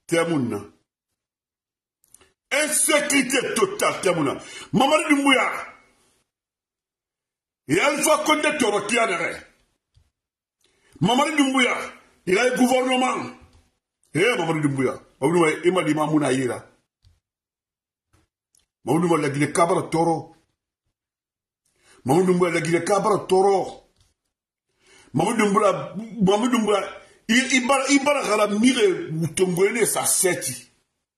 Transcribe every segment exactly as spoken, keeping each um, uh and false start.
Temuna. Insécurité totale, Temuna. Mamadi Doumbouya. Et Alpha Condé Toro qui a derrière. Mamadi Doumbouya. Il a un gouvernement. Eh, Mamadi Doumbouya. Il m'a dit Mamouna Ira. Mamadi Doumbouya, il a dit Kabara Toro. Mamadi Doumbouya, il a dit Kabara Toro. Mamadi Doumbouya, Mamadi Doumbouya. Il va la mire Mutomboene sa seti.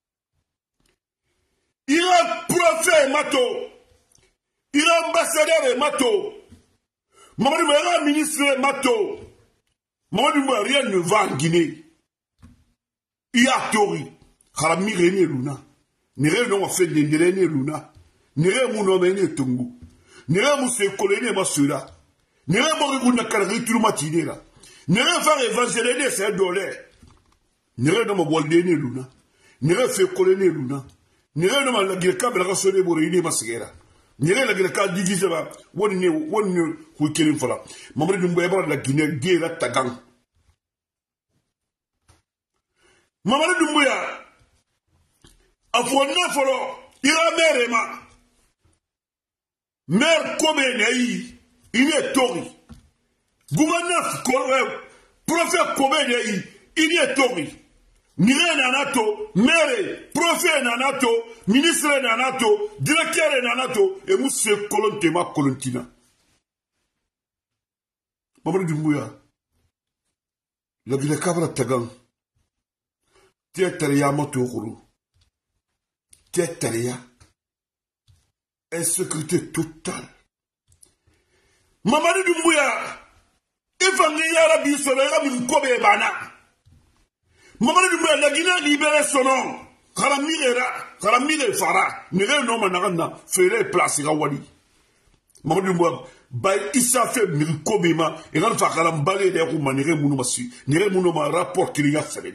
Il a prophète Mato. Il a ambassadeur Mato. Mamadi Doumbouya, il a ministre Mato. Mamadi Doumbouya, rien ne va en Guinée. Il y a Tori. Il a mire Luna. Nire non fait de Nire Luna. Nire Mounomene Tongu. Nire Mousse Kolene Masura. Nire Moriguna Kalari Trumatinera. Nire faire évangéliser ces dollars. Nire non Waldene Luna. Nire fait Kolene Luna. Nire non la Girka Belrasone Borini Masera. Nire la Girka Digizaba. One new one new who killing for her. Mamadi Doumbouya la Guinée Guerra Tagang. Mamadi Doumbouya. Afwana folo. Il a mère ma. Mère comme Naï. Il est Tori. Gouverneur, prophète Kobé, il est Tori. Nire Nanato, maire, prophète Nanato, ministre Nanato, directeur Nanato, et Mousse Kolontema Kolontina. Mamadi Doumbouya, la ville Kabra Tagan, Tietaria Motokuru, Tietaria, insécurité totale. Mamadi Doumbouya, il faut que l'Arabie soit là, il faut que Bana. Mamadi Doumbouya, la Guinée libère son nom. Karamira, Karamira Fara, n'est non managana, ferait place à Wadi. Mamadi Doumbouya, Bay Issa fait Milkobima, et Ran Fakaram Balé de Rouma, n'est Mounomassi, n'est Mounoma rapport qu'il y a fait.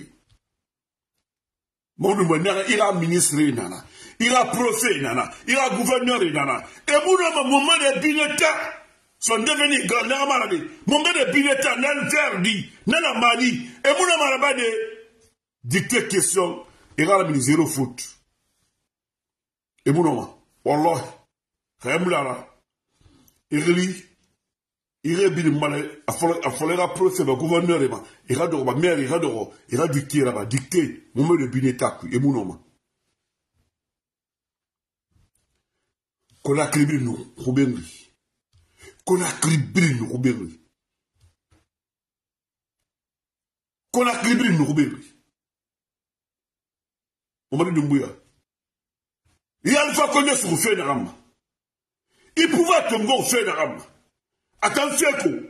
Mamadi Doumbouya, il a ministre Nana, il a prophète Nana, il a gouverneur Nana, et Mounoma Mouma de Bineta. Sont devenus grands, n'a maladie. Mon gars de Bineta, n'a le verdi, n'a la maladie. Et mon amarabade, dicter question, et là, il zéro foot. Et mon homme, Wallah, Remlara, il lit, il est bien malade, il fallait rapprocher le gouverneur, il a de ma mère, il a de il a dicté là-bas, dicté, mon gars de Bineta, et mon homme. Qu'on a créé nous, Robinri. Qu'on a cribri nous Robéry. Qu'on a cribri nous Robéry. Mamadi Doumbouya. Il y a une fois qu'on est sur le fait de Rama. Il pouvait tomber au fait de Rama. Attention, il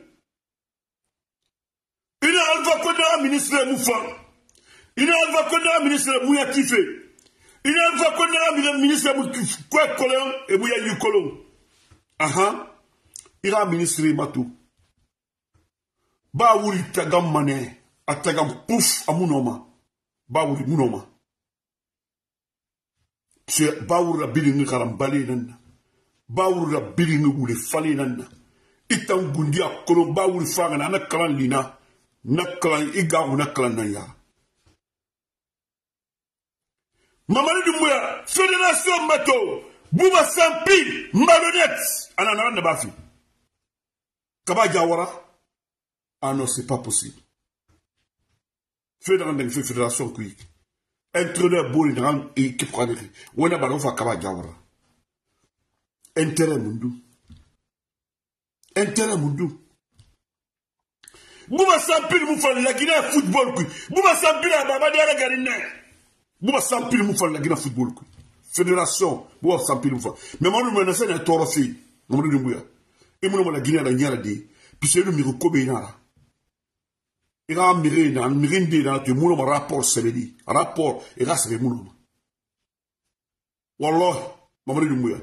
y a une fois qu'on est un ministre de Moufa. Il y a une fois qu'on est un ministre de Mouya Kifé. Il y a une fois qu'on est un ministre de Mouya Kolon et Mouya Yukolon. Aha. Il a ministre Matou. Ba wuri tagam mané, a tagam pouf a munoma. Ba wuri munoma. C'est ba wuri la bilingi karam balé nana. Ba wuri la bilingi wuli falé nana. Itan gundi a kolon ba wuri fanga na kalan lina. Na kalan iga ou na kalan naya. Mamadi Doumbouya, Fédération Mato, Bouba Sampi, malhonnête. Anana na bafi. Kaba Diawara? Ah non, c'est pas possible. Fédération qui entraîneur Boli dans l'équipe Kraneri. On a ballon pour Kaba Diawara. Intérêt Mundu. Intérêt Mundu. Bouba Sampil Moufal la Guinée football. Bouba Sampil la Babadi à la Garine. Bouba Sampil Moufal la Guinée football. Fédération Bouba Sampil Moufal. Mais moi, je me laisse un taureau fille. Mamadi Doumbouya. Et mon la Guinée, la Guinée, puis c'est le Mirokobé. Il a un miré, un mirindé dans le monde, un rapport, c'est le dit. Un rapport, et là, c'est le monde. Wallah, Mamadi Doumbouya.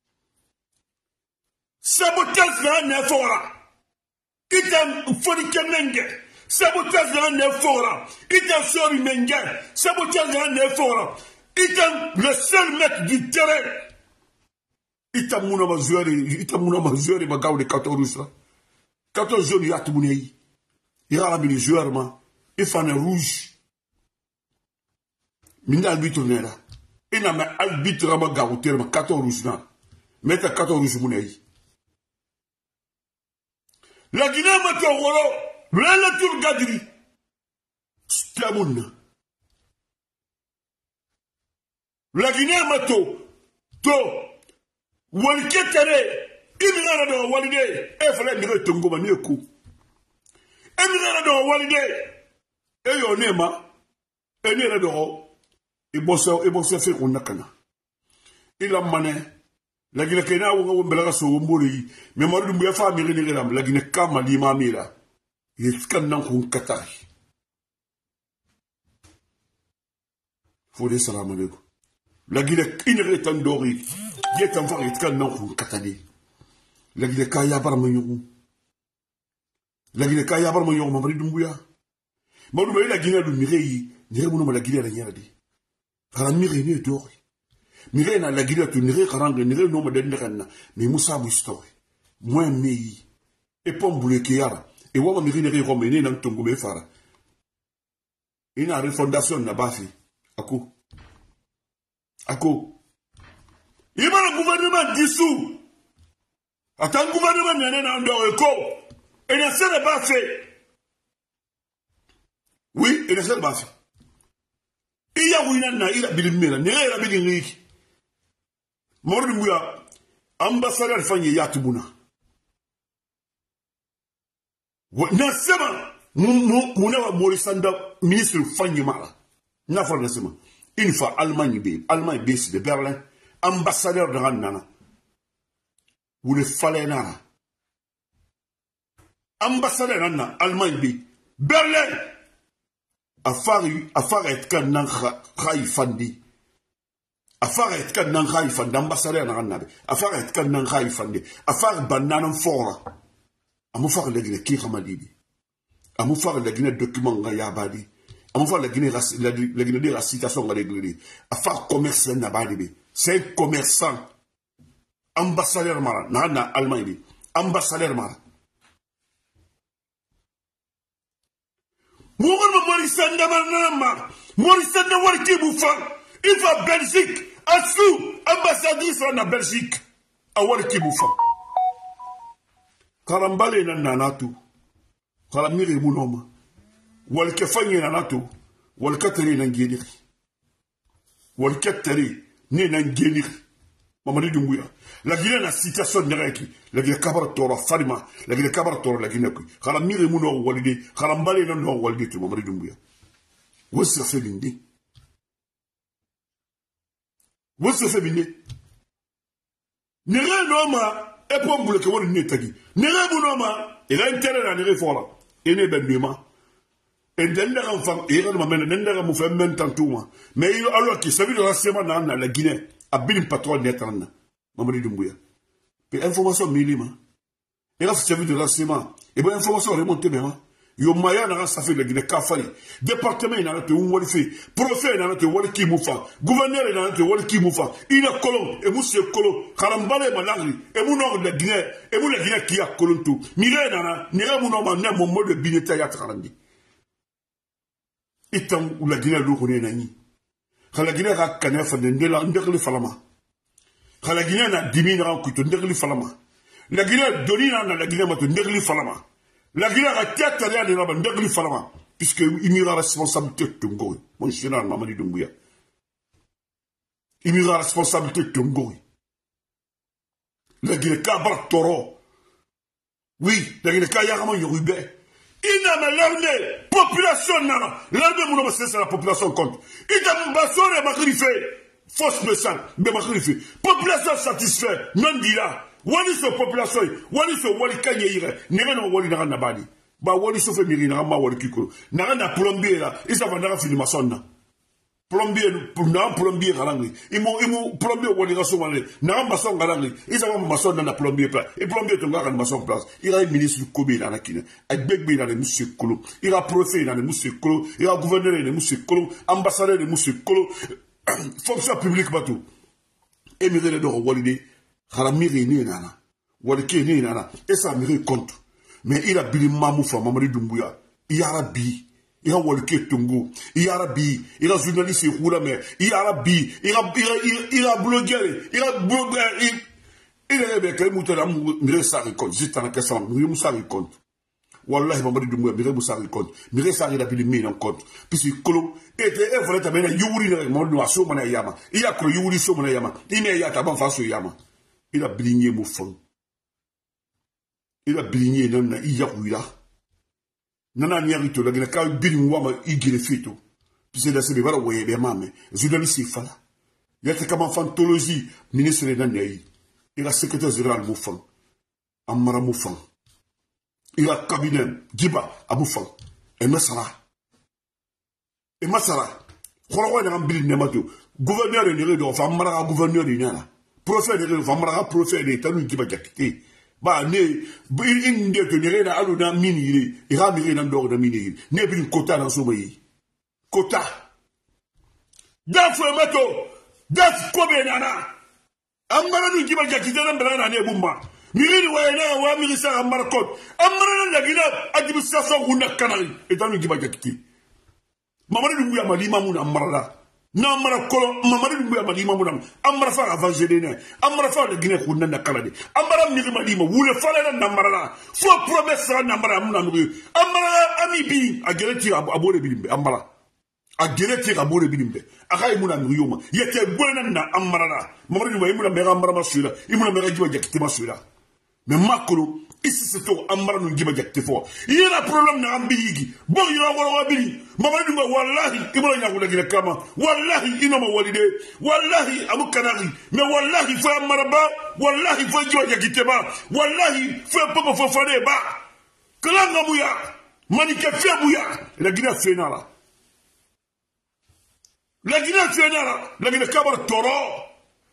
Sabotage là, n'est fort. Il a folie Kemenge. Sabotage là, n'est fort. Il a sori Menge. Sabotage là, n'est fort. Il a le seul maître du terrain. Ita muna mazuari, ita muna mazuari magaw de quatorze là. quatorze jeunes yat munei. Il a mis les joueurs ma, il fait un rouge. Minda arbitre nera. Ina ma arbitre ma garouter ma quatorze na. Meta quatorze munei. La Guinée ma togoro. La tour gadri. Stamoun. La Guinée ma to. To. Walketere. Imira do walide. E fala mire tongo ma nieku. Imira do walide. E yo nema. E ni do. E bossa e bossa fe ko nakana. Ila mané. La Guinée kena wo ngo mbela so mbori. Me maru mbu ya fa mi ni ram la Guinée kama li ma mira. Yeskan nan ko katai. Fode salam alaikum. La Guinée inere tan dori. Yetan fa yeskan nan ko katadi. La Guinée ka ya bar manyu. La Guinée ka ya bar manyu mamari dumbuya. Madu me la Guinée du mirei, nire bunu la Guinée la nyadi. Kala mirei ne dori. Mirei na la Guinée tu nire karanga nire no maden kana. Me musa bu story. Moi mei. E pom buleke yara. E wama mirei nire ko mene nan tongo me fara. Ina refondation na bafi. Ako. Ako. Iba le gouvernement dissous. Attends, le gouvernement n'est pas en dehors. Et ne s'est pas fait. Oui, il ne s'est pas fait. Il y a un il a bilimé, il a bilimé. Mordi Mouya, ambassadeur Fanny Yatubuna. Nasema, Mounawa Morisanda, ministre Fanny Mala. Nafa Nasema. Une fois, Allemagne B, Allemagne B, de Berlin, ambassadeur de Rannana. Vous le fallait nana. Ambassadeur nana, Allemagne B. Berlin. Afari, afari et kan nan khaï fandi. Afari et kan nan khaï fandi, ambassadeur nana. Afari et kan nan khaï fandi. Afari banana fora. Amu fari la Guinée ki khamadibi. Amu fari la Guinée document nga yabadi. Amu fari la Guinée la Guinée de la citation nga réglée. Afari commerçant nabadibi. C'est un commerçant. Ambassadeur mara na Allemagne ambassadeur mara Mourou Morisanda Manama Morisanda Warki Boufan il va Belgique Assou ambassadrice en Belgique à Warki Boufan Karambale na nanatu Karamiri Munoma Walke Fanyi nanatu Walkateri Nangénir Walkateri Né Nangénir Mamadi Dumbuya. La Guinée na situation nereki. La Guinée kabara toro farima. La Guinée kabara toro la Guinée kui. Kala mire muno walide. Kala mbale na no walide tu Mamadi Dumbuya. What's the feeling di? What's the feeling? Nere noma e pom bule ke woni netagi. Nere bunoma e la intérêt na nere fola. Ene benduma. Et d'endera enfant e ga mamene n'endera mu fe mentantuma. Mais alors qui ça veut dire sema na la Guinée. Abili patron netrana Mamadi Dumbuya pe information milima et là service de renseignement et ben information remonter même yo maya na ça fait la Guinée kafali département na te woli fi préfet na te woli ki mufa gouverneur na te woli ki mufa ina kolon et monsieur kolon karambale malangli et mu nord de Guinée et mu la Guinée qui a kolon tout mire na na mu no ma na mo mode bineta ya trandi itam ou la Guinée lo ko na ni Kala Guinée ka kanya fa ndela ndekli falama. Kala Guinée na dimi na kuito ndekli falama. La Guinée doni na la Guinée ma to ndekli falama. La Guinée ka tata ya de na ndekli falama puisque il y aura responsabilité Tongo. Mon général Mamadi Dumbuya. Il y aura responsabilité Tongo. La Guinée ka bar toro. Oui, la Guinée ka ya kama yorubé. Il n'a pas l'armée, population nana. L'armée, c'est la population compte. Il n'a pas de fausse message, mais population satisfaite, non dit là. Wali so population, wali so wali kanyere, n'est non wali n'a nabadi. Ba wali so fait miri n'a ma wali kiko. N'a na plombier là, il s'en va dans la filmation na. Plombier, n'a plombier galangi. Il m'a, il m'a plombier wali raso wali. N'a maçon galangi. Il s'en va maçon na plombier place. Et plombier ton gars maçon place. Il a un ministre du Kobe dans la kine. Avec Begbe dans le monsieur Kolo. Il a préfet dans le monsieur Kolo. Il a gouverneur dans le monsieur Kolo. Ambassadeur dans le monsieur Kolo. Fonction publique bateau. Émiré le doro wali. Haramiri ni nana. Wali ke ni nana. Et ça mire compte. Mais il a bili mamou fa Mamadi Dumbuya. Il a rabi. ira walke tungu ira bi ira journaliste khura me ira bi ira ira blogueur ira blogueur ira be kay mutara mire sa récolte juste en question mire musa récolte wallahi Mamadi Doumbouya mire musa récolte mire sa ira bi mi en compte puisque kolo était e vrai tabena yuri ne mo no aso mana yama iya ko yuri so mana yama ine ya taban faso yama ira bilinye mu fon ira bilinye na iya kuira nana nyari to la gina ka birin wama igire fito pise da se be bara woye be mame journaliste fala yate kama fantologie ministre na nei ira secrétaire général moufan amara moufan ira cabinet giba abufan e masara e masara khoro wa na birin ne mato gouverneur de do fa amara gouverneur de nana professeur de fa amara professeur de tanu giba jakite ba ne in de to nire na alu na mini yiri ira mi na ndo na mini yiri ne bi kota na so bayi kota daf mato daf ko be nana amara nu giba jakite na mbara na bumba miri wa na wa mi sa amara kot amara na gina administration kunna kanari etanu giba jakite Mamadi Doumbouya malima mun amara na amara kolo Mamadi Doumbouya malima mun amara fa evangeliner amara fa de Guinée kunna na kalade amara mi malima wule fala na amara fo promesse na amara mun anu amara ami bi agereti abore bilimbe amara agereti abore bilimbe akay mun anu yoma yete gona na amara Mamadi Doumbouya mun mera amara masura imuna mera jiwa jakiti masura mais makolo ici c'est tout amara nu giba jakti fo yena problème na ambigi bon yina wala wabili Mamadi Doumbouya wallahi ibra nya kula gina kama wallahi inoma walide wallahi amukanari mais wallahi fo amara ba wallahi fo jiwa jakti ba wallahi fo poko fo fane ba kalanga buya manike fe buya la gina fenala la gina fenala la gina kabar toro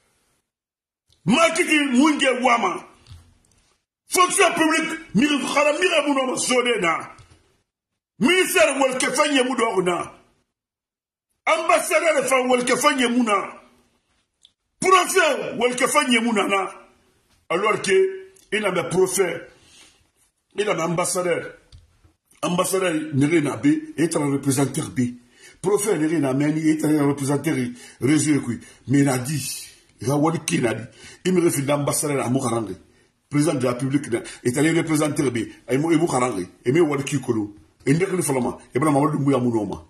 makiki munge wama fonction publique miri khara miri muno sodena ministère wal kefanye mudorna ambassadeur fa wal kefanye muna professeur wal kefanye muna na alors que il a un professeur il a un ambassadeur ambassadeur nere na B est un représentant B professeur nere na meni est un représentant réseau qui mais na dit il a wadi kinadi il me refuse d'ambassadeur à Mokarangé président de la République est allé représenter B et mo ebu Karangé et me wadi kikolo et ndekni falama et bana Mamadi Doumbouya munoma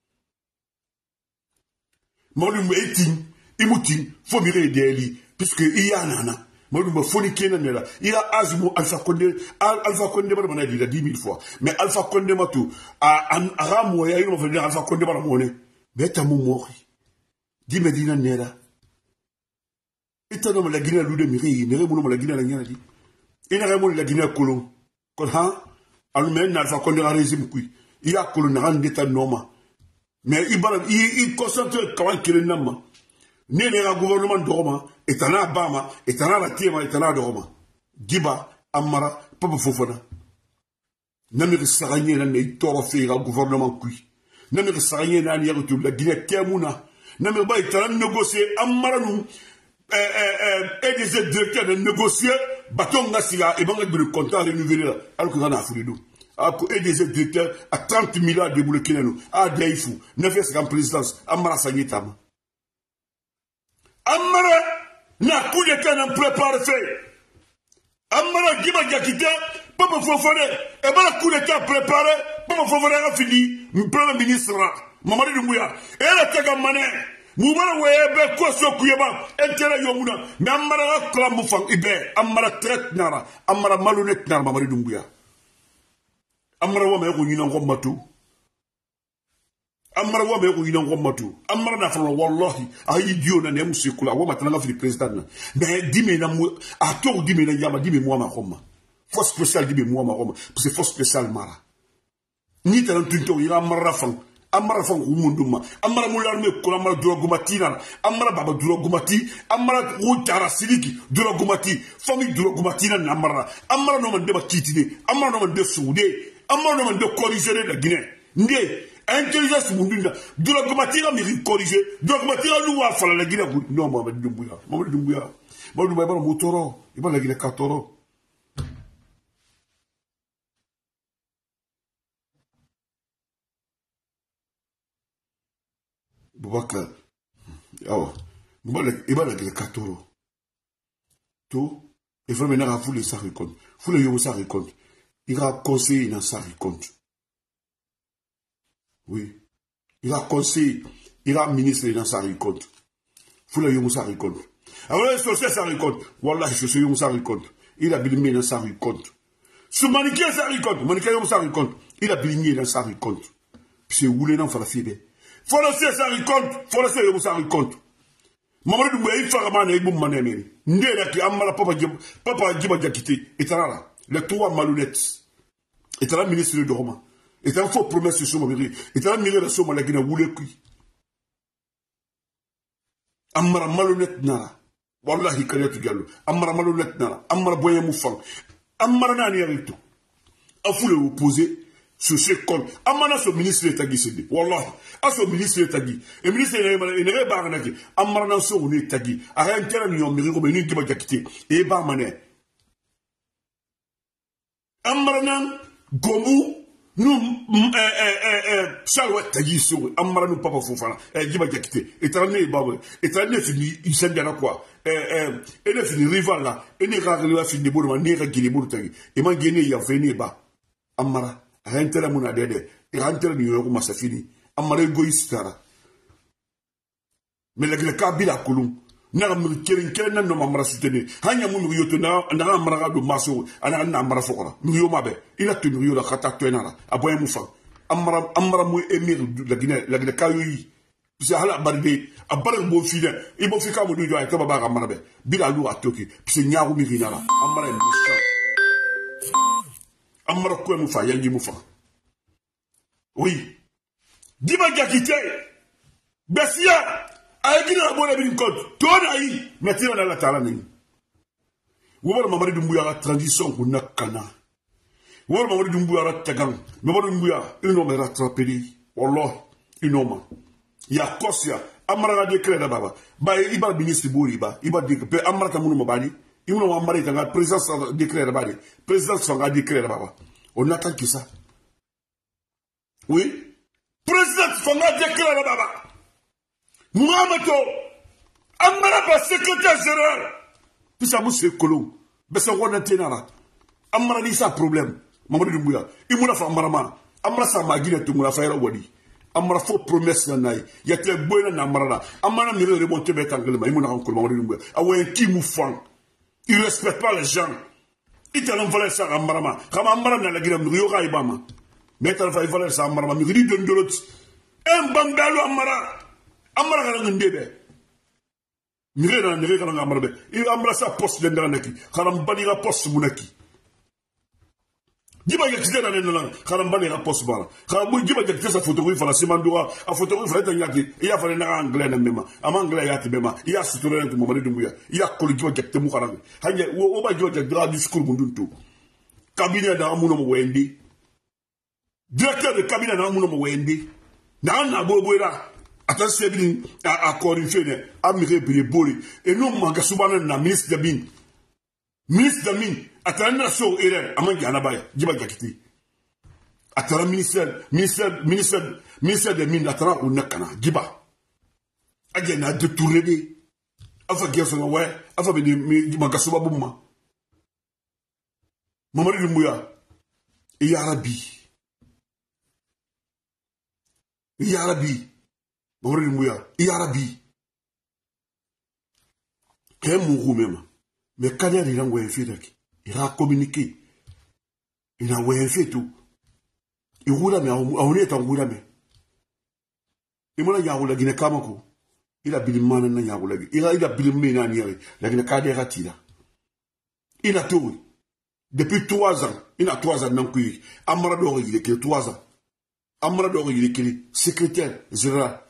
Mamadi Doumbouya etin imutin fo mi re deli puisque il y a nana Mamadi Doumbouya foni kena nela il a azmo Alpha Condé Alpha Condé bana bana dit dix mille fois mais Alpha Condé matu a ramo ya ino venir Alpha Condé bana mone mais ta mo mori di medina nela itano la Guinée lude mi re ne re mo la Guinée la nyana di ina re mo la Guinée kolon kon ha alumé na Alpha Condé régime kui il y a kolon na ndeta noma mais il il concentre kawan kele nama ne ne gouvernement doroma etana bama etana la tiema etana doroma giba amara papa fofona namir saranye na ne toro fe ga gouvernement kui namir saranye na ni yarutu la Guinée kemuna namir ba etana négocier amara nu eh eh eh des directeurs de négocier baton ngasiga e banga bi contrat renouvelé alors que na afrido et des directeurs à trente milliards de boules kineno à Daïfou neuf en présidence amara sanyetama amara na coup d'état n'en prépare fait amara giba jakite papa fofone et bala coup d'état préparé papa fofone a fini premier ministre Mamadi Doumbouya et la taga mané mubara webe ko so kuyeba intérêt yomuna mais amara klambu fang ibe amara traite nara amara malhonnête nara Mamadi Doumbouya amara wa me ko nyina ngomatu amara wa me ko nyina ngomatu amara na fa wallahi ayi dio na ne musikula wa matana fi président na mais dime na mu a to dime na yama dime mo ma khoma force spéciale dime mo ma khoma c'est force spéciale mara ni tan tunto ira amara fa amara fa ngumunduma amara mularme ko amara drogumati na amara baba drogumati amara ko tara siliki drogumati famille drogumati na amara amara no man de ba kitine amara no man de soude amara no man de corriger la Guinée ndé intelligence mundunda drogumati na mi corriger drogumati na lu wa fala la Guinée no Mamadi Doumbouya Mamadi Doumbouya Mamadi Doumbouya ba motoro iba la Guinée katoro Boubacar. Oh, il va le Katoro. Tout, il faut maintenant fouler ça récolte. Fouler yo ça récolte. Il a conseillé dans sa récolte. Oui. Il a conseillé, il a ministre dans sa récolte. Fouler yo ça récolte. Alors, il faut ça récolte. Voilà, je suis yo ça récolte. Il a bilimé dans sa récolte. Ce maniqué ça récolte. Maniqué yo ça récolte. Il a bilimé dans sa récolte. Puis c'est roulé dans la fibre. Faut laisser ça récolte. Faut laisser yo ça récolte. Mamadou Doumbouya il fera mané ibou mané meni ndé ki amala papa papa Djiba Diakité etara les trois malhonnêtes etara ministre de Roma etara faux promesse sur mabiri etara ministre de Soma la Guinée woulé kui amara malhonnête nara wallahi kanyatu gallo amara malhonnête nara amara boyen moufang amara nani yarito afoule opposé sur ce compte amana so ministre de Tagi cédé wallahi aso ministre de Tagi et ministre de ne rebarnaki amana so ne Tagi ara intérêt ni omiri ko ni Djiba Diakité e ba mané amana gomu nous eh eh eh salwa Tagi so amana nous papa Fofana eh Djiba Diakité éternel babou éternel fini il s'en dira quoi eh eh et ne fini rival là et ne ragli fini bourma ne ragli bour Tagi et man gene ya fini ba amara rentere muna dede e rentere ni yo kuma safini amare egoiste tara mais le kabila kulum na mu kerin kerin nan no mamara soutenir hanya mu yoto na na amara do maso ana na amara fokora mu yo mabe ila tunu yo la khata tenara aboy mu fa amara amara mu emir la Guinée la Guinée kayoyi pisi hala barde abar bo fina e bo fika mo do ay to baba amara be bila lu atoki pisi nyaaru mi rinala amara ni amara ko mu fa yangi mu fa oui Djiba Diakité besia ayigina bona bin code tona yi metina na la tala ni wobor Mamadou Doumbouya la transition ko nakana wobor Mamadou Doumbouya la tagan Mamadou Doumbouya il no me rattraper wallah il no ma ya kosia amara de créer da baba ba iba ministre boriba iba de pe amara ta munu mabani il no amara ta présidence de créer da baba présidence songa de créer da baba on attend que ça. Oui. Président Fonga déclare là baba. Mohamedo. Amara ba secrétaire général. Puis ça mousse colon. Mais ça on tenara. Amara ni ça problème. Mamadou Doumbouya. Il mouna fa amara ma. Amara sa magine tu mouna fa era wadi. Amara faux promesse na nai. Ya te boyna na amara la. Amara mi remonter bet anglais. Il mouna encore Mamadou Doumbouya. Awen ki mou fan. Il respecte pas les gens. Il t'a envoyé ça à Marama. Comme Amara n'a la guerre, nous y aura Ibama. Mais t'as envoyé ça à Marama. Nous y donne de l'autre. Un bambalo Amara. Amara n'a rien de nous y a un régal en Amara. Il a embrassé sa poste de Ndanaki. Karam bani la poste Mounaki. Djiba Diakité dans les langues. Karam bani la poste Bala. Karam Djiba Diakité sa photographie, la Simandora. A photographie, il y a Yaki. Il y a fallu un anglais dans le même. Un anglais Yati Bema. Il y a soutenu de Mamadou Doumbouya. Il y a collé Djiba Diakité Moukarang. Hanya, ou ba Djiba Diakité discours Munduntu. Cabinet d'Amouno Wendy. Directeur de cabinet d'Amouno Wendy. N'a Boboera. Attention, à Corifene, à Miré Boli. Et nous, Mangasoubanan, la ministre de Mine. Ministre de Mine. Attends, so Eren, Amangi Anabaya, Djiba Diakité. Attends, ministère, ministère, ministère, ministère de Mine, attends, ou Nakana, Djiba. Again, à détourner. Afa Gerson, ouais, Afa Mangasouba Bouma. Mamadou Doumbouya, et Arabi. Et Arabi. Mamadou Doumbouya, et Arabi. Qu'est-ce que même? Mais quand il y a un fait, il a communiqué. Il a un fait tout. Il roule, mais on est en roule. Il m'a dit, il a Kamako. Il a bilé man na yagoula. Il a bilé mena niari. La Guinée Kadera tira. Il a tout. Depuis trois ans, il a trois ans non cuit. Amarador, il est que trois ans. Amarador, il est que secrétaire général.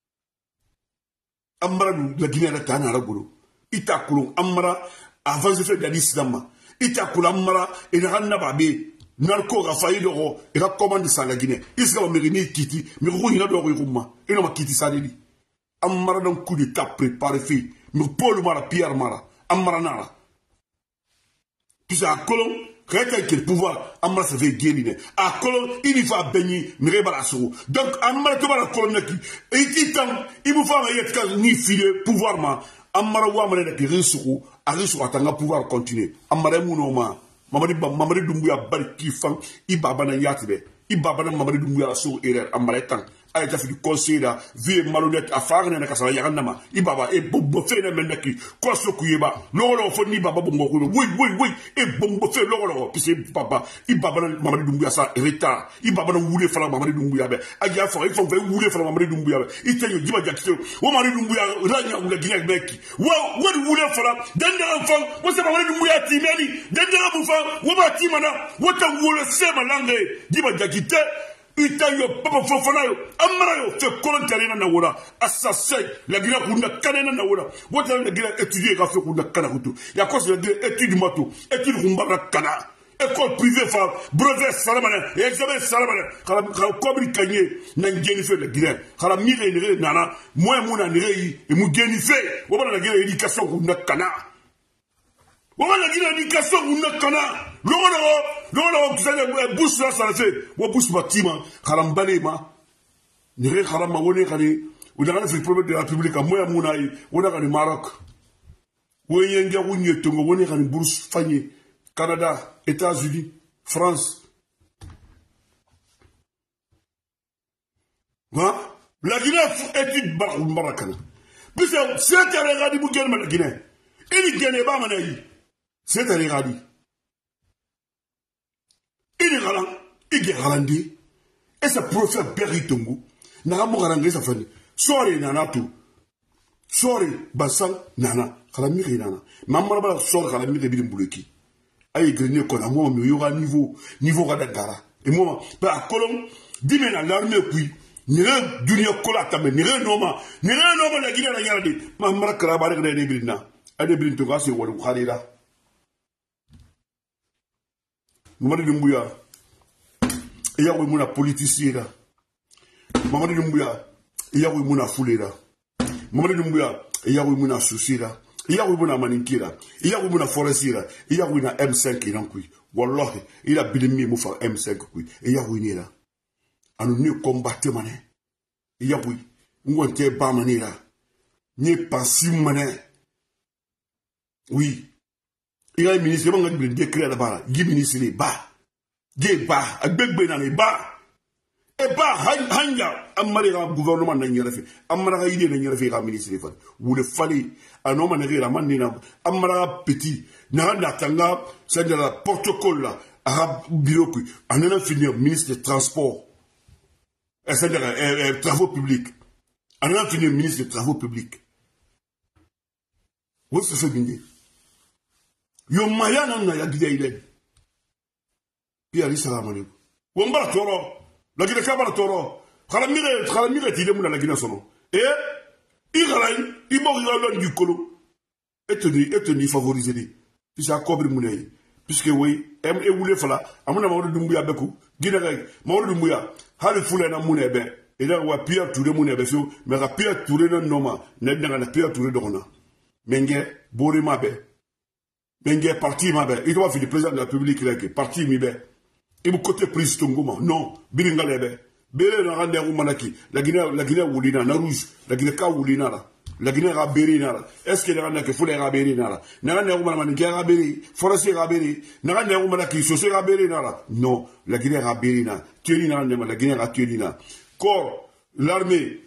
Amaradou, la Guinée de Tana Ragoulou. Itakoulou, Amara, avant de faire de l'islam. Itakoulou, Amara, et le Ranababe, Narco, Rafaï d'Oro, et la commande de la Guinée. Israël Mérini, Kiti, mais Rouina d'Orima, et non, Kiti Sadeli. Amara d'un coup d'état préparé, fait, mais Paul Mara, Pierre Mara, Amara Nara. Puis à Colomb, Créer quel pouvoir, Amara se fait guérir. À Colon, il faut bénir, mais Barasso. Donc, Amara Tobara Colonaki, et il t'en, il vous faut ni filer, pouvoir, ma, Amara Wamare qui risou, à risou, à pouvoir continuer. Amara Mounoma, Mamadi Mamadi Dumbuya Barikifan, Ibabana Yatibe, Ibabana Mamadi Dumbuya so erreur, Amara Tang. A été fait du conseil là, vie malhonnête à faire un cassage à Yanama, Ibaba et Bombo fait un menaki, quoi ce couilleba, l'oro foni Baba Bombo, oui, oui, oui, et Bombo fait l'oro, puis c'est Papa, Ibaba Mamadi Dumbuya sa retard, Ibaba voulait faire Mamadi Dumbuya, Aya for, il faut voulait faire Mamadi Dumbuya, il t'a dit Diba Jackson, ou Mamadi Dumbuya, Rania ou la Guinée Beki, wow, what voulait faire, d'un enfant, what's the Mamadi Dumbuya Timani, d'un enfant, what about Timana, what a wool sema langue, Diba Jackson. Itayo papa fofanayo amarayo te kolon talena na wora assassin la gira kunda kanena na wora wota la gira étudier ka fe kunda kana kutu ya cause la gira étude mato étude kumbara kana école privée fa brevet salamana examen salamana kala kala kobri kanye na ngeni fe la gira kala mire ni nana moi mona ni rei e mu ngeni fe wona la gira éducation kunda kana wona la gira éducation kunda kana Lolo, lolo, vous allez bouche là, ça le fait. Ou bouche bâtiment, Karambalema, Nire Karama, on est allé, on a fait le problème de la République à moi, mon aïe, on a allé Maroc. Où est y a un peu de on est allé bourse, Fanny, Canada, États-Unis, France. Hein? La Guinée est une barakana. Puis c'est un regardé pour gagner la Guinée. Il n'y a pas mon aïe. C'est un regardé. Il est galant, il est galandé, et ça professeur Beritongo, n'a pas garangé sa famille. Sorry, nana tout. Sorry, Bassang, nana, Kalamiri nana. Maman va sortir Kalamiri de Bilimbouleki. Aïe, grenier, qu'on a moi, mais il y aura niveau, niveau Radagara. Et moi, à Colombe, dis-moi l'armée, puis, n'y a rien d'union colata, mais n'y a rien normal, n'y a rien normal, la Guinée, la Yardi. Maman, Kalabare, la Bilina. Elle est Bilintoga, c'est Walou Khalila. Mamadi Dumbuya, il y a eu un politicien là. Mamadi Dumbuya, il y a eu un foulé là. Mamadi Dumbuya, il y a eu un souci là. Il y a eu un maninki là. Il y a eu un forestier là. Il y a eu un M cinq qui est là. Wallah, il a bidemi mou fa M cinq qui. Il y a eu un là. Anu ni combattre mané. Il y a eu un te ba mané là. Ni pensi mané. Oui. Il y a un ministre qui a décret là-bas, il y a un ministre qui a décret là-bas, il y a un ministre qui a décret là-bas, il y a un gouvernement qui a décret là-bas, il y a un ministre qui a décret là-bas, il y a un ministre qui a décret là-bas, petit, il y a un protocole là, il y a un ministre des Transports, c'est-à-dire travaux publics, il y a un ministre des Travaux publics. Où est-ce que c'est bien? Yo mayana na ya gide ile bi ali salam alaikum wo mbara toro la gide ka bara toro khala mire khala mire ti le mu la gide sono et il galay il mo galon du colo et tenu et tenu favoriser di puis ça cobri mu ne puisque oui em e wule fala amuna mawdu dumbuya beku gide rek mawdu dumbuya hali fule na mu ne be et là wa Pierre Touré mu ne be so mais ka Pierre Touré non noma ne nga na Pierre Touré dona menge bori mabe Bengue parti ma be, il doit faire le président de la République là, parti mi be. Et vous côté prise tongoma, non, bilinga lebe. Bele na rande ou manaki, la Guinée, la Guinée wulina, na rouge, la Guinée ka wulina la, la Guinée raberi na la. Est-ce que la rande que foule raberi na la? Na rande ou manaki raberi, forestier raberi, na rande ou manaki sauce raberi na la. Non, la Guinée raberi na, tueli na rande la Guinée ratueli na. Corps, l'armée,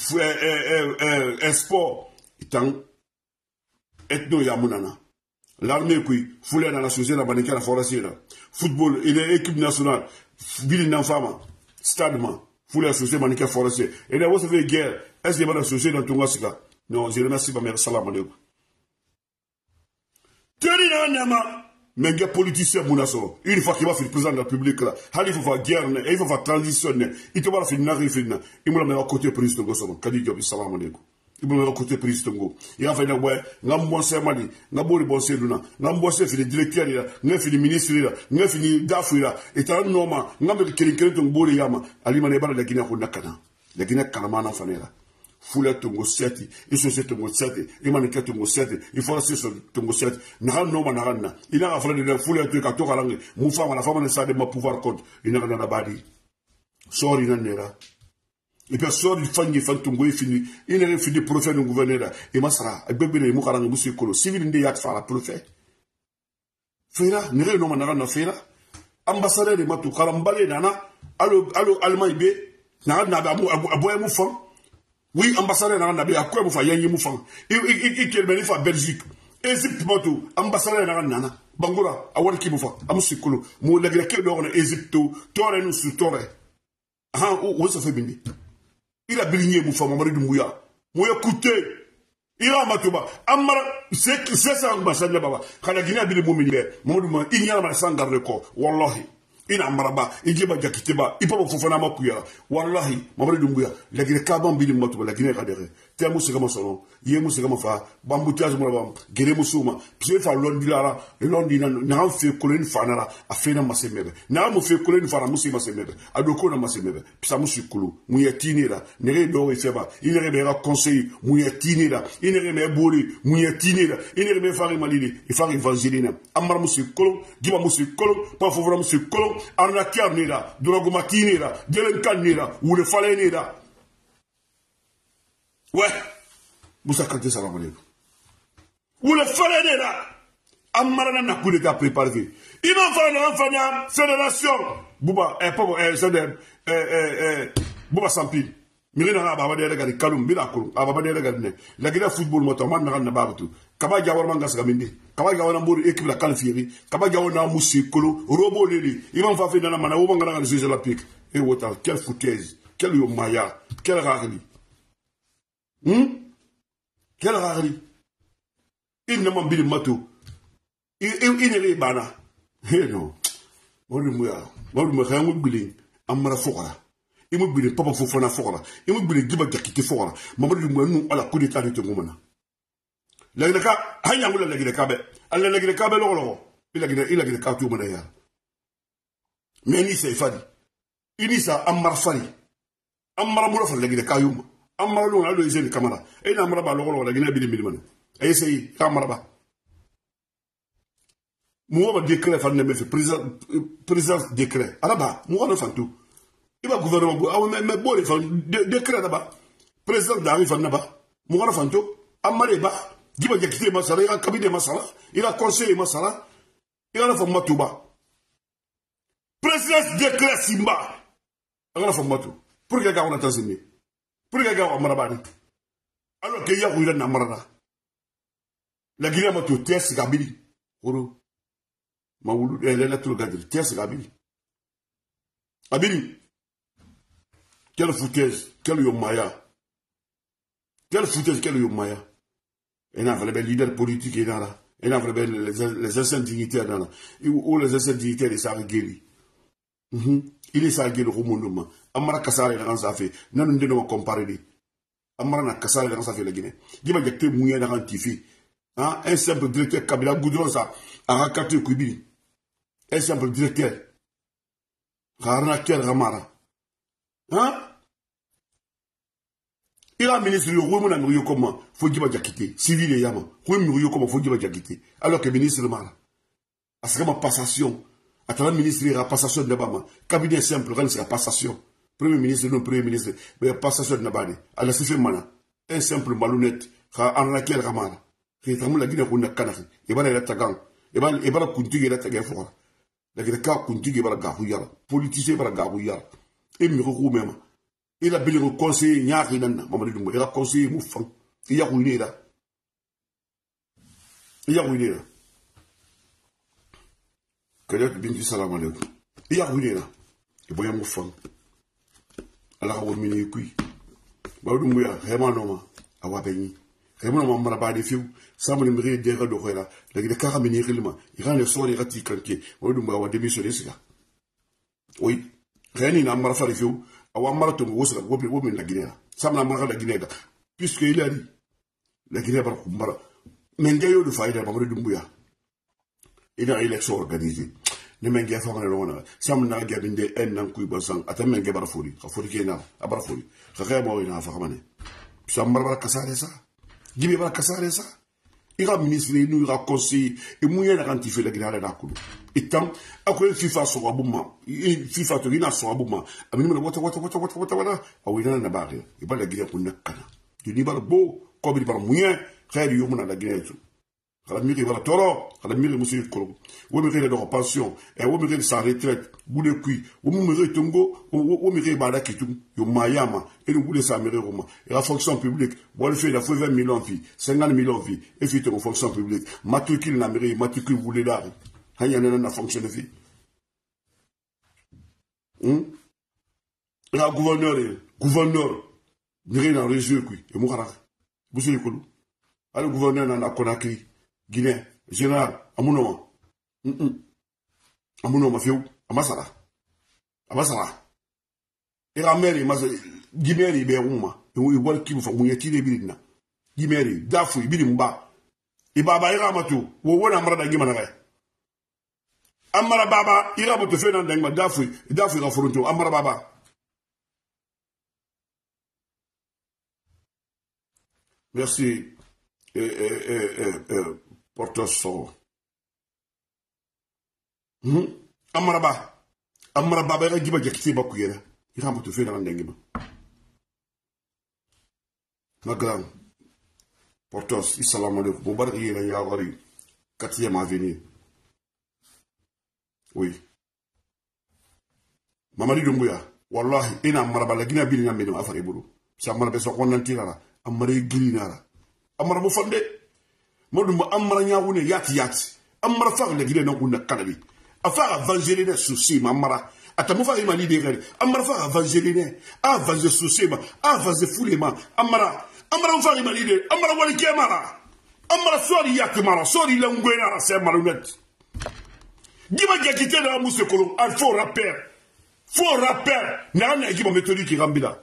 sport, étant ethno yamunana. L'armée qui foulait dans la société, la bannière, la forestière, football, il est équipe nationale, ville d'enfant, stade, foulait la société, bannière, forestière. Et là, vous avez guerre, est-ce qu'il y a la société dans tout le monde? Non, je remercie ma mère, salam alaikum. Tenez nama, mais il y a politicien, une fois qu'il va faire le président de la République, là, il faut faire guerre, il faut faire transition, il faut faire une arrivée, il m'a mis à côté président de Gossam, Kadi Diop, salam alaikum. Il m'a mis à côté président. Il a fait un ouais, n'a pas bon serment, n'a pas bon serment, n'a pas bon serment, le directeur, n'a pas le ministre, n'a pas le dafou, et t'as un nom, n'a pas quelqu'un qui est bon, yama, Ali Maneba, la Guinée, on a cana, la Guinée, Kanamana, Fanera. fula tongo seti iso tongo seti imanike tongo seti iforce so tongo seti na no ma na na ina ga fula de fula to ka to kalange mu fama na fama na sa de ma pouvoir compte ina na na badi sori na nera et puis sori fangi fantongo fini ina re fini prophète du gouverneur e masra e bebele mu kalange musu kolo civil ndi yak fara prophète fera nere no ma na na fera ambassadeur de matu kalambale nana allo allo almay be na na abu aboy mu fam oui ambassadeur na na be akwa mu fa yanyi mu fam i i kelbeni fa Belgique Égypte moto ambassadeur na nana bangura awar ki mu fa amusikulu mu legre ke do na Égypte tore nu su tore ah o ça fait bindi il a brillé mu fa Mamadou Mouya mu écouté il a matuba amara c'est c'est ça ambassadeur baba kana gina bi mu minbe Mamadou ma il y a ma sans garde ko wallahi ina maraba ijiba jakitiba ipo fofana makuya wallahi Mamadou Mouya legre ka ban bi matuba la gina kadere te musu kama solo ye musu kama fa bambutiage mo bam gere musuma pse fa londi lara londi na na fe koleni fanara afena masemebe na mo fe koleni fara musu masemebe adoko na masemebe psa musu kulu muyetinira nere do e feba inere be ra conseil muyetinira inere me bori muyetinira inere me fari malili e fari evangelina amara musu kulu giba musu kulu pa fofora musu kulu arna kiarnira drogomatinira delenkanira wule falenira. Ouais, Moussa Kanté, salam alaikum. Où le fallait là, Amarana n'a coup d'état préparé. Il m'a fait un enfant, fédération. Bouba, eh, pas, eh, c'est eh, eh, eh, Bouba Sampi. Mirina Ababa de Regal, Kalum, Bilako, Ababa de Regal, la guerre football, motoman, Naran Nabartu, Kabaja Warmangas Gamindi, Kabaja Wanamour, équipe la Calfieri, Kabaja Wana Moussi, Kolo, Robo Lili, il m'a fait dans la mana, Wangana, les Jeux Olympiques. Et Wota, quelle foutaise, quelle Yomaya, quelle rarerie. Hmm? Quelle rarerie. Il n'a pas de matou. Il n'est pas bana. Eh non. Moi, je me dis, moi, je me dis, je me dis, je me dis, il me dit, papa, faut faire un fort. Il me dit, il me dit, il faut faire. Maman, je me dis, à la coup d'état de Tongomana. La Greka, Haya, la Greka, elle la Greka, il a il a Greka, tout le monde. Mais ni c'est Fadi. Il dit ça, Ammar Fadi. Ammar Mouraf, la Greka, Yuma. Amarlo na do izeni kamara e na maraba lo lo la gina bi mi man e sey kamaraba mo ba décret fa ne me fait président président décret araba mo ko fantu iba gouvernement bu aw me bo le fa décret ba président d'arrive fa na ba mo ko fantu amare ba giba jakite masala ira cabinet masala ira conseil masala ira fa matuba président décret simba ira fa matu pour que ga on États-Unis pour que gars marabani alors que ya huila na marana la guinée ma to tes gabili oro ma wulu elle la to gadri tes gabili abili quelle foutaise quelle yomaya quelle foutaise quelle yomaya et n'a vrai leader politique et là et n'a vrai les les anciens dignitaires là ou les anciens dignitaires de Sargeli il est Sargeli romondoma amara kasare na kansa fe nanu ndeno ma comparer amara na kasare na kansa fe la Guinée diba jekte mouya na kantifi hein un simple directeur Kabila Goudron ça a racaté Kubili un simple directeur Rarna Kel Ramara hein il a ministre le roi mon ami comment faut diba jakité civil et yama roi mi comment faut diba jakité alors que ministre le mara asama passation à travers ministre la passation de Bama cabinet simple quand c'est la passation. Premier ministre, non premier ministre, mais passation de Nabani. À la Sifé Mana, un simple malhonnête, en laquelle Ramana, qui est la Guinée pour Kanaki, et va la Tagan, et va la Kunti et la Tagafora. La Greka Kunti et va la Garouya, politicien par la Garouya, et Mirou même. Il a bien le conseiller Yarinana, Mamadou, il a conseillé Moufan, il y a ruiné là. Il y a ruiné là. Que l'autre bien dit salam alaikum. Il y a ruiné là. Il y a Moufan. Alors on mini kui ba dum ya vraiment non awa beni vraiment non mara ba de fiu ça me mérite de re do khela la de ka ramini khilma iran le sori rati kanke ba dum awa démissionner sila oui réni na mara fa de fiu awa mara to wo sala wo wo min la Guinée ça me mara la Guinée da puisque il a dit la Guinée bar mara men gayo du faida ba dum ya ina élection organisée ne menge fa ngana lona sam na gabinde en nan kuy basan ata menge bara furi ka furi kena abara furi ka kay mo ina fa xamane Sambara bala kasare ça. Gibi bala kasare ça. Il a ministre, il nous a conseillé, et mouillé la rantifé la guinée à Kulu. Et tant, après FIFA sur Abouma, FIFA te vient sur Abouma, a mis le wata wata wata wata wata wata, a ouïna la barre, et pas la guinée pour une cana. Tu dis pas le beau, comme il parle mouillé, frère du Yomuna la guinée. À la mairie, va la toro, à la mairie, monsieur Kolo. Où me réveille leur pension, et où me réveille sa retraite, bout de cuit, où me réveille Tongo, où me réveille Badakitum, yo Mayama, et le bout de sa mairie Roma. Et la fonction publique, bon, le fait, il a fait vingt millions de vies, cinquante millions de vies, et fait une fonction publique. Matricule la mairie, matricule voulait d'art. Il y a une fonction de vie. Hum? Et la gouverneur, gouverneur, mairie dans les yeux, et Mourara. Monsieur Kolo. Le gouverneur dans la Conakry. Guinée, général, Amounoma. Amounoma, Fiou, Amasara. Amasara. Et la mère, Guinée, il est Ouma. Il voit qu'il faut mouiller les billes. Guinée, Dafou, Bilimba. Et Baba, il a matou. Ou on a marre d'Agimana. Amara Baba, il a matou fait dans Dangma, Dafou, Dafou, il a fourni. Amara Baba. Merci. Et, et, et, et, et, Porto-Soro. Hmm? Amaraba. Amaraba, il y a des gens qui sont là. Il y a des gens qui sont là. Ma grande. Portos, assalamu alaikum. Moubarak yi la yawari. Quatrième avenue. Oui. Mamadi Doumbouya. Wallahi, ina amaraba la gina bili ngambe no afare bulu. Si amaraba so konantira. Amare gili nara. Amaraba fande. Modou amara nyawune yati yati amara fa le gide no kunna kanabi afa evangeline souci mamara atamu fa imani de gari amara fa evangeline avance souci ma avance fulema amara amara fa imani de amara wali kemara amara sori yakmara sori langwena ra se marunet giba jakite na muse kolon al faux rappeur faux rappeur na na giba méthodique gambila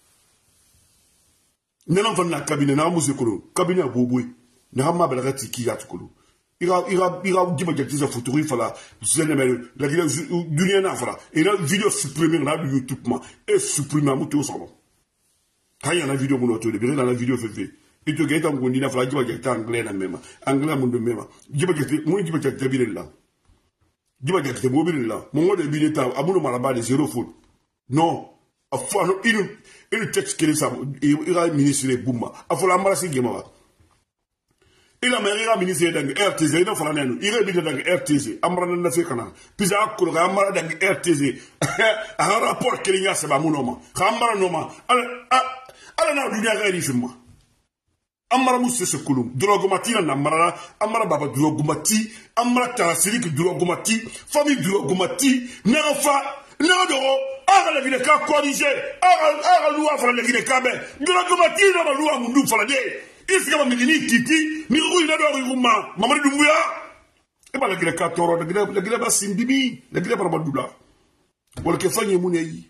nena vanna cabinet na muse kolon cabinet boboy Nahama Belagati qui a tout. Il a il a il a dit que des photos il fallait la vidéo du n'a fala et la vidéo supprimée dans YouTube et supprimée à moto salon. Quand il y a la vidéo mon auto de dans la vidéo fait et tu gagnes ton gondina fala dit que anglais na même anglais mon de même dit que moi dit que tu es là dit que tu es mobile là mon mode de billet à mon malaba de zéro faute non a fois il il texte que ça il a ministre bouma a faut l'embrasser gema. Il a meilleur ministre dans R T Z, il a fait un an. Il est bien dans R T Z. Amran n'a fait qu'un an. Puis à quoi le Amran dans R T Z. Un rapport qu'il y a, c'est pas mon nom. Amran nom. Alors, alors n'a du rien à moi. Amran mousse ce coulon. Drogomati n'a Amran. Amran baba drogomati. Amran tarasilik drogomati. Famille drogomati. N'enfa. N'adoro. Ah la ville qu'a corrigé. Ah ah la loi fera la ville qu'a ben. Drogomati n'a pas loi mundu fera des. Ici, il y a des titi, mais il y a des gens Mamadi Doumbouya. Et bien, la guerre quatorze, la guerre la guerre Simbibi, la guerre Barabadoula. Voilà que Fanny Mounéi.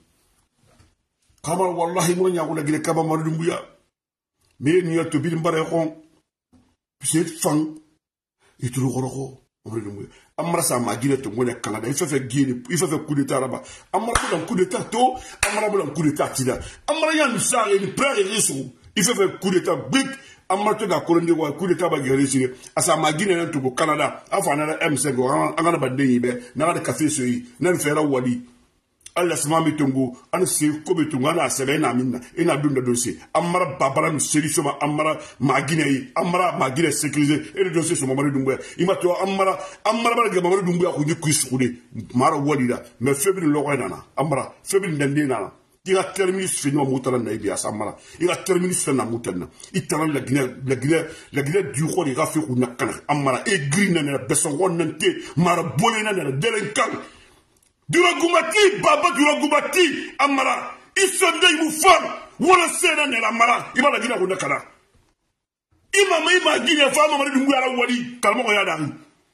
Kamal Wallahi Mounia, la guerre Mamadi Doumbouya. Mais il y a tout bien Baréron. Puis c'est fan. Et tout le roro. Mamadi Doumbouya. Amara sa magine to ngone Canada. Il fait faire guine, il fait faire coup d'état là-bas. Amara pour un coup d'état tôt, Amara pour un coup d'état tida. Amara y a une salle, une prère et risou. Il fait faire coup d'état brique. Amato da kolonde wa coup d'état ba géré sire asa magine nan to Canada afa na M cinq angana ba deyi be na da café soyi nan fera wali alla sama mitongo an se ko betongo na sebe na minna ina dunda dossier amara babara no solution ma amara magine yi amara magine sécurisé et le dossier sur Mamadi Doumbouya imato amara amara ba ga Mamadi Doumbouya ko ni kuisude mara wali da mais febri lo nana amara febri ndende nana. Il a terminé ce phénomène moutana naïbi Samara. Il a terminé ce phénomène moutana. Il a la Guinée, la Guinée, la Guinée du roi des raffiers ou nakana. Amara et green na besongon nante mara bolena na delinquant. Duragumati baba duragumati amara. Il se dit vous femme. Wala sena na amara. Il va la Guinée ou nakana. Imama ima Guinée femme Mamadi Doumbouya la wali. Kalmo ko yada.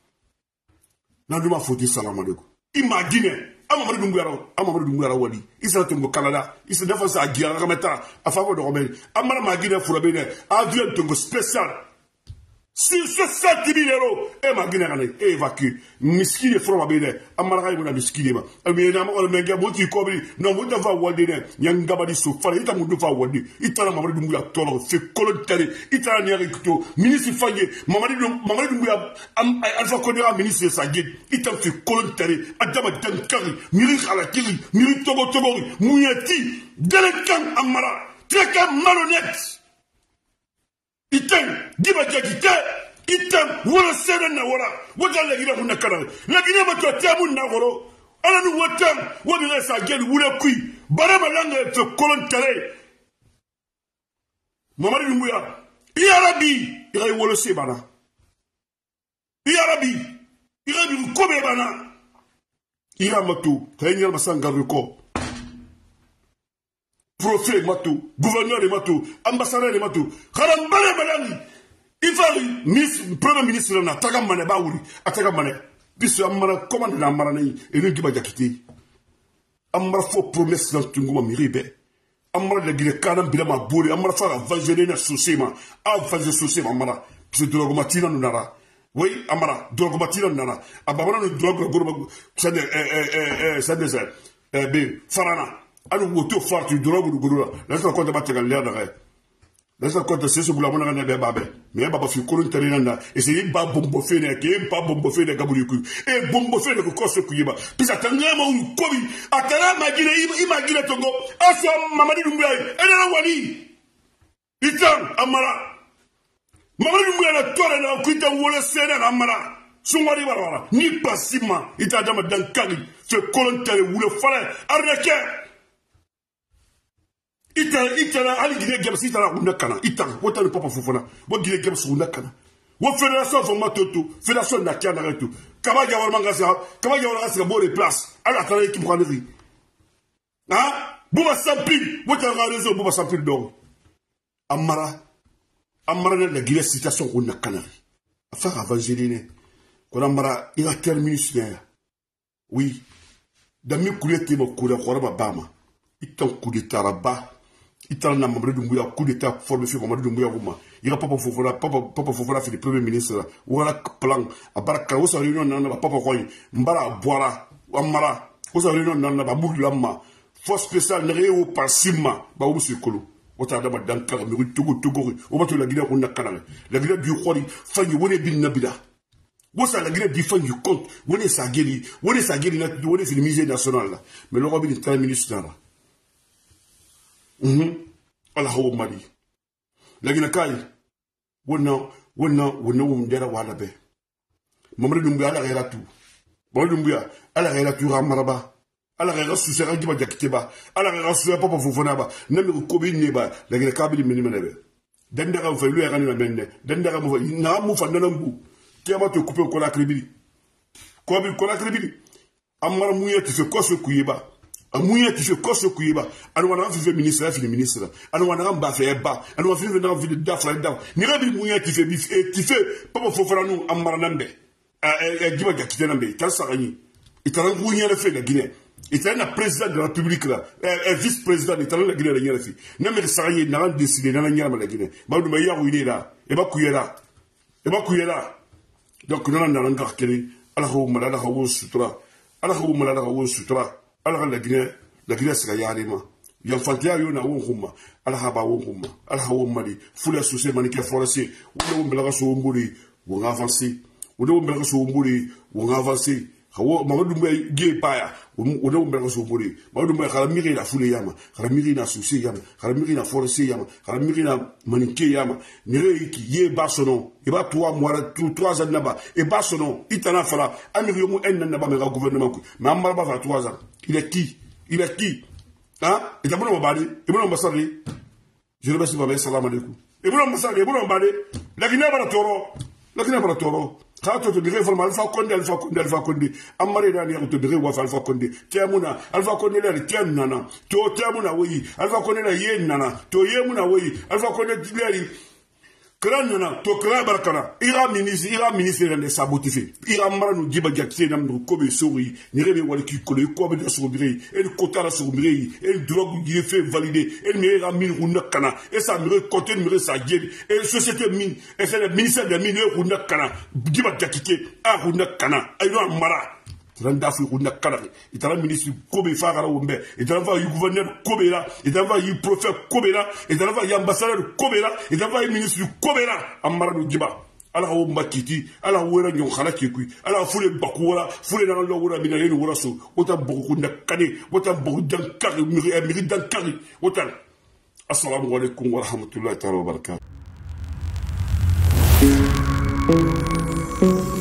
Nanduma foti salam alaikum. Ima Guinée. Mamadi Doumbouya Mamadi Doumbouya wali isa tungo Canada isa defa sa agia kameta a faveur de Romain amara magine furabene avion tungo spécial six cent soixante mille euros e ma gina kana e évacue miskine froma bene amara kay mona miskine ma ami na ma me ga moti ko bi no mo dafa wadi ne nyanga di so fala ita mo dafa wadi ita na mamadi dumbu ya tolo fe kolotare ita na yari kuto ministre faye mamadi dum mamadi dumbu ya am alfa ko dira ministre sagid ita fe kolotare adama dankari miri khala kiri miri togo togo muyati delekan amara treka malhonnête item giba jagite item wala sere na wala wala la gina kunna kana la gina ma to tamu na goro ala nu watam wala la sa gel wula kui bara balanga to kolon tare mamari dumbuya ya rabbi ira wolo se bana ya rabbi ira bi ko be bana ira matu taynya basanga ko Professeur Matou, gouverneur de Matou, ambassadeur de Matou, Karambale Malani, il faut le premier ministre de Tagamane Baouli, à Tagamane, puisque Amara commande la Marani et le Gibajakiti. Amara faux promesse dans Tunguma Miribe. Amara de Gilekanam Bilama Bouri, Amara Fara Vagelena Susema, Avaze Susema Amara, c'est Drogomatina Nara. Oui, Amara, Drogomatina Nara, Abamana de Drogo, c'est des Farana. Alors, vous êtes fort, tu dois vous dire, laisse-moi compter ma l'air d'arrêt. Laisse-moi compter, c'est ce que vous avez dit, mais Baba fait colonne terrain, et c'est une bas bombe fene, qui est pas bombe fene, Gabouriku, et bombe fene, que coste Kuyeba. Puis ça t'en a un Kobi, à Tala, Magina, Imagina Tongo, Assam, Mamadi Dumbuay, et la Wali. Itam, Amara. Mamadi Dumbuay, la toile, la Kuita, ou le Sénat, Amara. Sungwari Barara, ni passima, Itadama Dankari, ce colonne terrain, ou le fallait, arnaquer. Ita ita ali gine gemsi ita na unakana ita wota le papa fofona wo gine gemsi unakana wo fédération format toto fédération na kia na reto kaba ya wala ngasa kaba ya wala ngasa bo de place ala tala équipe raneri hein buba sampil wota ga réseau buba sampil do amara amara na gine situation unakana affaire evangeline ko amara ila terminer oui dami kulete mo kula khoraba bama itan coup d'état là-bas itan na Mamadi Doumbouya coup d'état formé sur Mamadi Doumbouya guma ira papa Fofana papa papa Fofana fait le premier ministre wala plan abaraka wo sa réunion na papa koy mbara boira amara wo sa réunion na ba mudlama force spéciale ne réo par sima ba wo sur kolo wota dama dankara mi tugu tugu o bato la gida ko nakana la gida du khori fanyi wone bin nabida wo sa la gida di fanyi compte wone sa geli wone sa geli na wone c'est le musée national là mais le roi bin premier ministre là mhm Allah ho mari lagina kai wonna wonna wonna wum dera wala be Mamadi Doumbouya ala ghera tu Mamadi Doumbouya ala ghera tu ramaraba ala ghera su sera giba jakiteba ala ghera su papa Fofana ba nami ko bi neba lagina kabili mini menebe dendera fa lu ya na menne dendera mo na mu fa nanambu kema to couper ko la kribili ko bi ko la kribili amara muye tu fe ko so kuyeba amuye tu fais quoi ce kuiba anu wana fi ministre fi ministre anu wana ba fe ba anu wana fi na fi da fra da ni rabi muye tu fais bif et tu fais papa Fofana nu amara nambe e giba gakite nambe tal sarani itara ngunya le fait la Guinée itara na président de la République là e vice président itara la Guinée la nyala fi nambe sarani na ran décider na nyala la Guinée ba du ma ya wini là e ba kuyera e ba kuyera donc non na ran gakeli ala ho mala ala ho sutura ala ho mala ala ho sutura ala la Guinée la Guinée sera yarima yanfantia yo na wonhuma ala haba wonhuma ala hawo mali fula sose manike forcé wo mbela so mburi wo avancer wo mbela so mburi wo avancer hawo Mamadi Doumbouya ge paya wo mbela so mburi Mamadi Doumbouya kala miri na fule yama kala miri na sose yama kala miri na forcé yama kala miri na manike yama nire ki ye basono e ba trois mois trois ans là-bas et basono itana fala amiri yo mu en na ba me gouvernement ko mais amara ba fa trois ans. Il est qui? Il est qui? Hein? Et t'as bon emballé? Et bon emballé? Je remercie Baba, salam alaikum. Et bon emballé? Et bon emballé? La Guinée va la toro. La Guinée va la toro. Quand tu te dirais, vraiment, Alpha Condé, Alpha Condé, Alpha Condé. Amaré dernière, tu te dirais, Wafa Alpha Condé. Tiamuna, Alpha Condé, là, tiam nana. Tu tiamuna, oui. Alpha Condé, là, yen nana. Tu yemuna, oui. Alpha Condé, là, Kranana, to kra barakana, ira ministre, ira ministre de sabotifié. Ira mara no diba jakse nam no kobe sori, ni rebe wale ki kole, kobe da soubirei, et le kota la soubirei, et le drogue qui est fait valider, et le mire mine runakana, et ça mire côté mire sa gueule, et la société mine, et c'est le ministère de mine runakana, diba jakike, a runakana, ayo mara. Randafi runakana, et la ministre kobe fagara ombe, et la va y gouverneur kobe là, et la va y prophète kobe là, et la va y ambassadeur kobe là, et la va y ministre kobe là, amara no diba. Ala o makiti ala wera nyon khala kekui ala fule bakuwala fule na lo wora bina yenu wora so wota boku na kane wota boku dan kari miri miri dan kari wota. Assalamu alaikum wa rahmatullahi ta'ala wa barakatuh.